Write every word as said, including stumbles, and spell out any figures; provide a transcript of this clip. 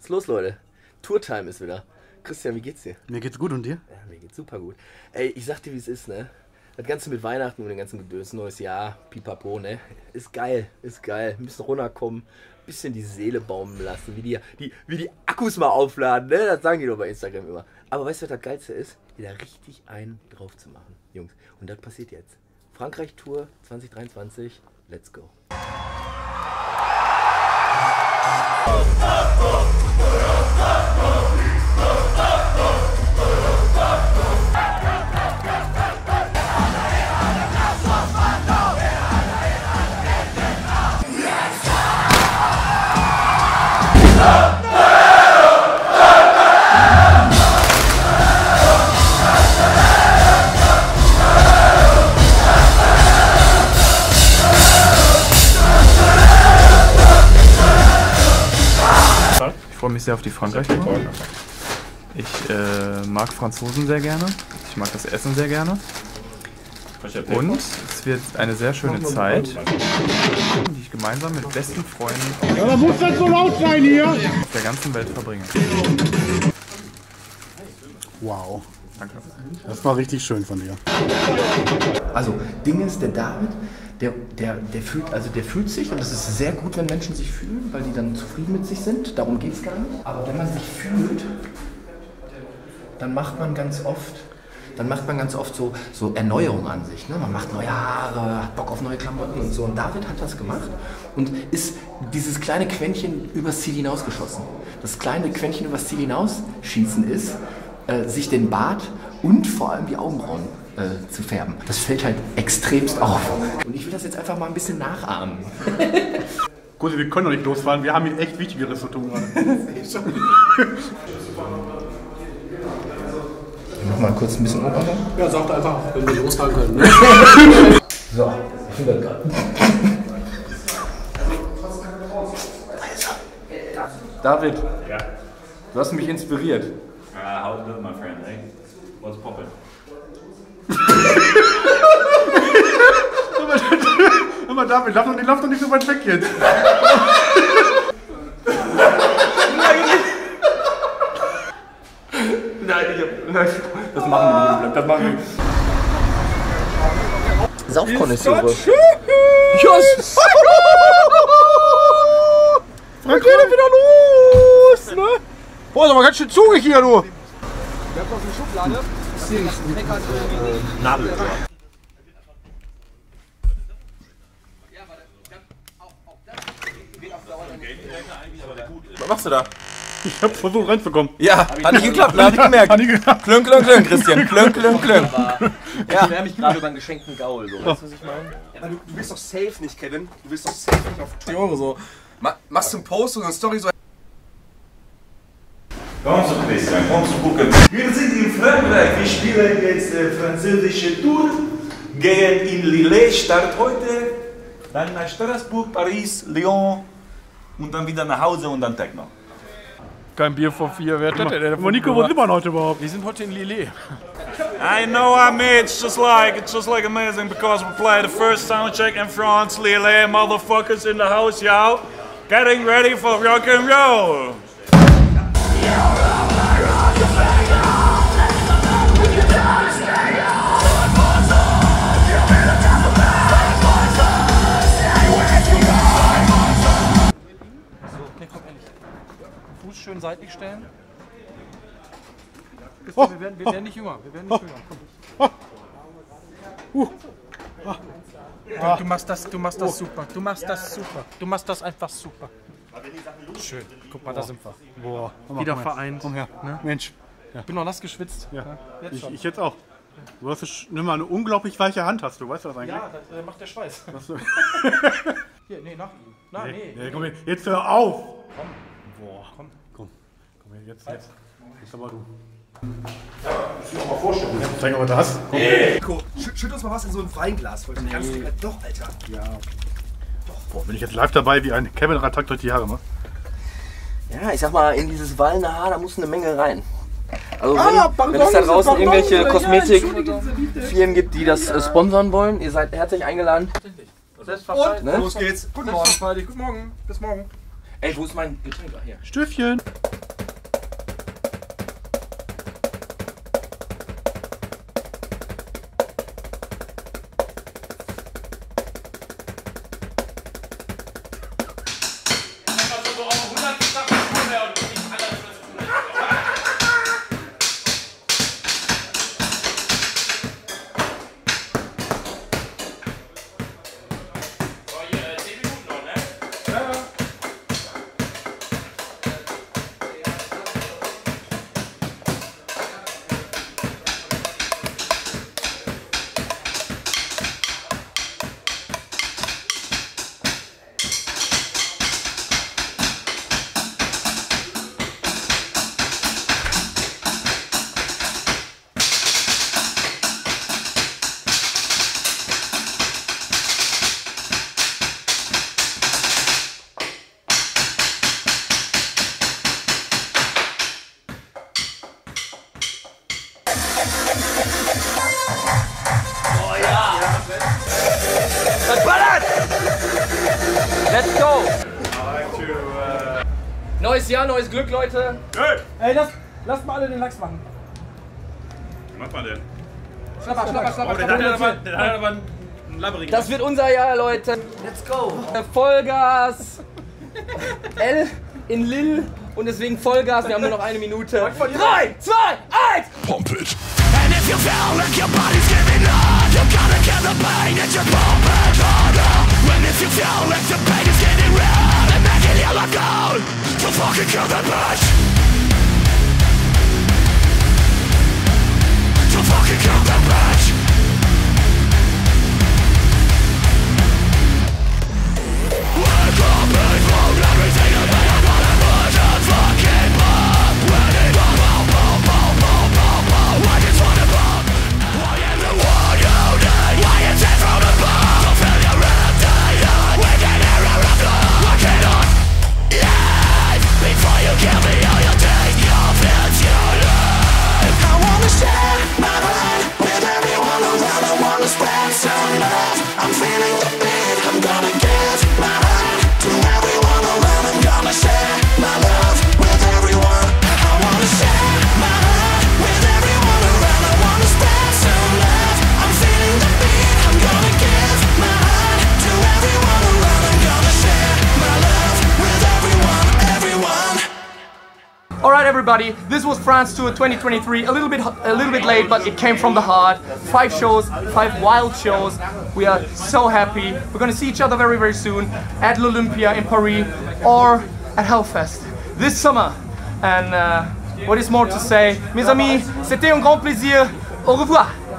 los, Leute. Tourtime ist wieder. Christian, wie geht's dir? Mir geht's gut und dir? Ja, mir geht's super gut. Ey, ich sag dir, wie es ist, ne? Das Ganze mit Weihnachten und den ganzen Gedöns, neues Jahr, pipapo, ne? Ist geil, ist geil. Ein bisschen runterkommen, ein bisschen die Seele baumeln lassen, wie die, die, wie die Akkus mal aufladen, ne? Das sagen die doch bei Instagram immer. Aber weißt du, was das Geilste ist? Wieder richtig einen drauf zu machen, Jungs. Und das passiert jetzt. Frankreich-Tour zwanzig dreiundzwanzig, let's go. Ich freue mich sehr auf die Frankreich-Tour. Ich äh, mag Franzosen sehr gerne. Ich mag das Essen sehr gerne. Und es wird eine sehr schöne Zeit, die ich gemeinsam mit besten Freunden Ja, da muss das so laut sein hier! auf der ganzen Welt verbringe. Wow. Danke. Das war richtig schön von dir. Also, Ding ist, der David, der, der, der, fühlt, also der fühlt sich, und es ist sehr gut, wenn Menschen sich fühlen, weil die dann zufrieden mit sich sind, darum geht es gar nicht. Aber wenn man sich fühlt, dann macht man ganz oft, dann macht man ganz oft so, so Erneuerung an sich. Ne? Man macht neue Haare, hat Bock auf neue Klamotten und so. Und David hat das gemacht und ist dieses kleine Quäntchen übers Ziel hinausgeschossen. Das kleine Quäntchen übers Ziel hinausschießen ist, äh, sich den Bart und vor allem die Augenbrauen äh, zu färben. Das fällt halt extremst auf. Und ich will das jetzt einfach mal ein bisschen nachahmen. Gut, wir können doch nicht losfahren, wir haben hier echt Wichtigeres zu tun gerade. Nochmal kurz ein bisschen Ober. Ja, sagt einfach, wenn wir losfahren können. Ne? So, ich finde das gerade. David, Ja. du hast mich inspiriert. Uh, how's it going, my friend? Hey, what's poppin'? Hör mal, David, lauf doch, nicht, lauf doch nicht so weit weg jetzt. Nein, ich hab, nein, das machen wir nicht. Das machen wir nicht. Saufkonnoisseure. Yes! Frank, geht wieder los, ne? Boah, ist aber ganz schön zugig hier, du. Wir haben noch eine Schublade. Nabel. Was machst du da? Ich hab versucht reinzukommen. Ja, hat nicht geklappt, ne? Hab ich gemerkt. Hat nicht geklappt. Klön, klön, klön, Christian. Klön, klön, klön. Ja. Ich wär mich gerade über einen geschenkten Gaul, so. Weißt du, was ich meine? Aber du, du bist doch safe nicht, Kevin. Du bist doch safe nicht auf zwanzig Euro so. Ma machst du einen Post oder eine Story so? Komm zu Christian, komm zu gucken. Wir sind in Frankreich, wir spielen jetzt äh, französische Tour, gehen in Lille, Start heute, dann nach Straßburg, Paris, Lyon und dann wieder nach Hause und dann Techno. Kein Bier vor vier, wer hat das denn? Aber Nico, wo sind wir denn heute überhaupt? Wir sind heute in Lille. I know, I mean, it's just like, it's just like amazing because we play the first soundcheck in France, Lille, motherfuckers in the house, yo. Getting ready for rock and roll. Nee, komm ehrlich. Fuß schön seitlich stellen. Oh. Wir werden, wir werden nicht jünger. Wir werden nicht jünger. Komm. Du, du machst das, du machst das super. Du machst das super. Du machst das einfach super. Schön. Guck mal, da sind wir. Boah, Wieder komm her. vereint. Komm her. Ne? Mensch. Ich bin noch nass geschwitzt. Ja. Jetzt Ich, schon. ich jetzt auch. Du hast nimm mal eine unglaublich weiche Hand, hast du, weißt du das eigentlich? Ja, das äh, macht der Schweiß. Was du? Hier, nee, nach ihm. Nein, nee. Nee, komm her, jetzt hör auf! Komm. Boah, Komm. komm. Komm her, jetzt, jetzt. Jetzt aber du. Muss ich mir mal vorstellen. Zeig mal das. Komm. Nico, schütt, schütt uns mal was in so ein Weinglas. Wollte ich ganz nee. Doch, Alter. Ja. Boah, bin ich jetzt live dabei, wie ein Kevin Rattack durch die Haare macht. Ja, ich sag mal, in dieses wallende Haar, da muss eine Menge rein. Also wenn, Ah, pardon, wenn es da draußen pardon, irgendwelche ja, Kosmetikfirmen gibt, die das äh, sponsern wollen, ihr seid herzlich eingeladen. Und Ne? los geht's. Guten Morgen, Guten Morgen. Bis morgen. Ey, wo ist mein Getränk? Ach, hier. Stöffchen. Let's go! Neues Jahr, neues Glück, Leute. Hey! Ey, lass, lasst mal alle den Lachs machen. Was macht man denn? Schlapper, schlapper, schlapper. Oh, der hat aber, der hat aber einen Labyrinth. Das wird unser Jahr, Leute. Let's go! Vollgas. L in Lil. Und deswegen Vollgas. Wir haben nur noch eine Minute. drei, zwei, eins! Pump it. And if you feel like your body's giving up, you gotta kill the pain and you pump it harder. And if you feel like the pain is getting real and making you let go, you fucking kill that bitch. You fucking kill that bitch. Wake up and hold everything you made up on a push and fucking pop. When it pop, pop, pop, pop, pop, pop, pop. I just wanna pop. Why am the one you need? Why is it from above? To feel your empty. We can hear it from the I cannot live before you kill me. All you take your fits your life. I wanna share my mind with everyone around. I wanna spread some love. I'm feeling the beat. I'm gonna give my heart to everyone around. I'm gonna share my love with everyone. I wanna share my heart with everyone around. I wanna spread some love. I'm feeling the beat. I'm gonna give my heart to everyone around. I'm gonna share my love with everyone, everyone. All right, everybody. This was France Tour twenty twenty-three. A little bit, a little bit late, but it came from the heart. Five shows, five wild shows. We are so happy. We're gonna see each other very, very soon at l'Olympia in Paris or at Hellfest this summer. And uh, what is more to say, mes amis? C'était un grand plaisir. Au revoir.